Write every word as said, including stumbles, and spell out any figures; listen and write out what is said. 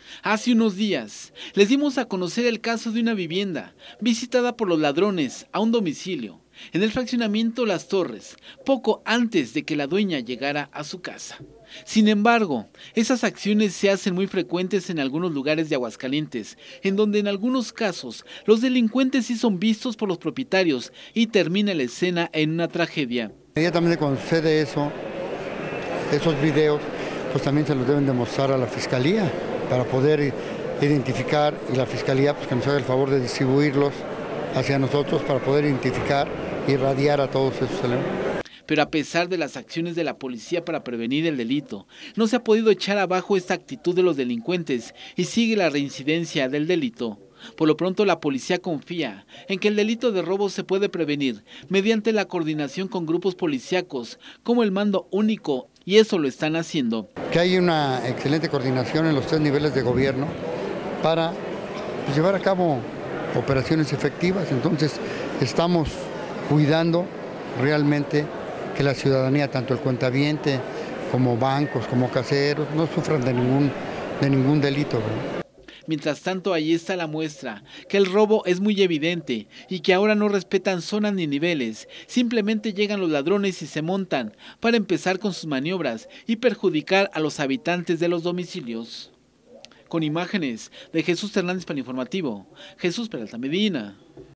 Hace unos días les dimos a conocer el caso de una vivienda visitada por los ladrones a un domicilio en el fraccionamiento Las Torres, poco antes de que la dueña llegara a su casa. Sin embargo, esas acciones se hacen muy frecuentes en algunos lugares de Aguascalientes, en donde en algunos casos los delincuentes sí son vistos por los propietarios y termina la escena en una tragedia. Inmediatamente cuando sucede eso, esos videos, pues también se los deben demostrar a la Fiscalía para poder identificar, y la Fiscalía pues que nos haga el favor de distribuirlos hacia nosotros para poder identificar y irradiar a todos esos elementos. Pero a pesar de las acciones de la policía para prevenir el delito, no se ha podido echar abajo esta actitud de los delincuentes y sigue la reincidencia del delito. Por lo pronto la policía confía en que el delito de robo se puede prevenir mediante la coordinación con grupos policíacos como el Mando Único, y eso lo están haciendo. Que hay una excelente coordinación en los tres niveles de gobierno para pues, llevar a cabo operaciones efectivas, entonces estamos cuidando realmente que la ciudadanía, tanto el cuentaviente como bancos, como caseros, no sufran de ningún, de ningún delito, ¿no? Mientras tanto, ahí está la muestra, que el robo es muy evidente y que ahora no respetan zonas ni niveles, simplemente llegan los ladrones y se montan para empezar con sus maniobras y perjudicar a los habitantes de los domicilios. Con imágenes de Jesús Hernández para Informativo, Jesús Peralta Medina.